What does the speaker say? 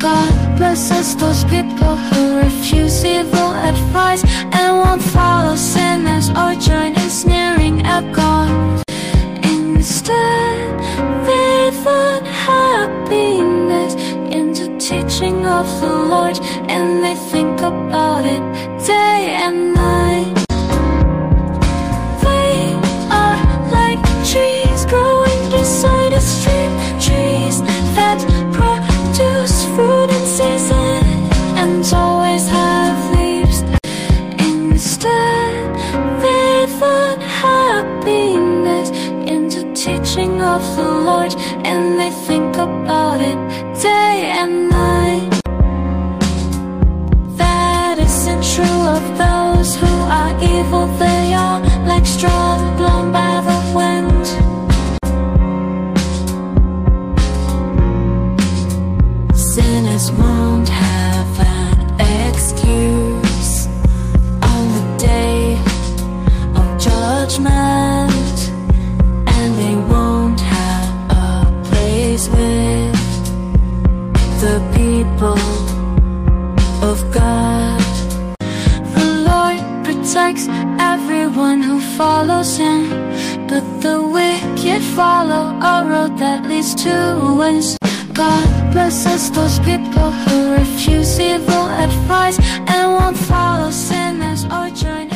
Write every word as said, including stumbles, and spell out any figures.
God blesses those people who refuse evil advice and won't follow sinners or join in sneering at God. Instead, they find happiness in the teaching of the Lord, and they think about it day and night. They are like trees growing beside a stream, trees that produce fruit in season and always have leaves. Instead, they find happiness in the teaching of the Lord, and they think about it day and night. That isn't true of those who are evil. They are like straw blown by the wind. Sinners won't have an excuse on the day of judgment, and they won't have a place with the people of God. The Lord protects everyone who follows Him, but the wicked follow a road that leads to waste. God blesses those people who refuse evil advice and won't follow sinners or join